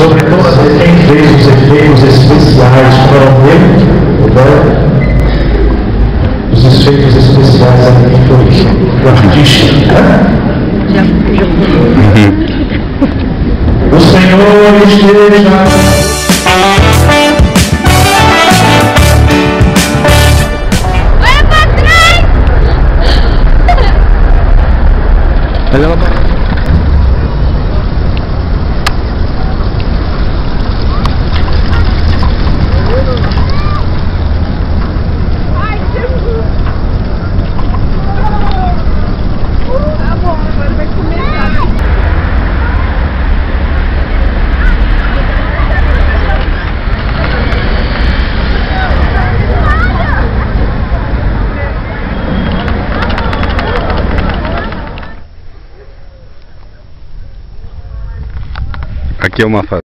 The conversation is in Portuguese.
sobre todas quem fez os efeitos especiais para o os efeitos especiais aqui foi o artista, né? O Senhor esteja. Aqui é uma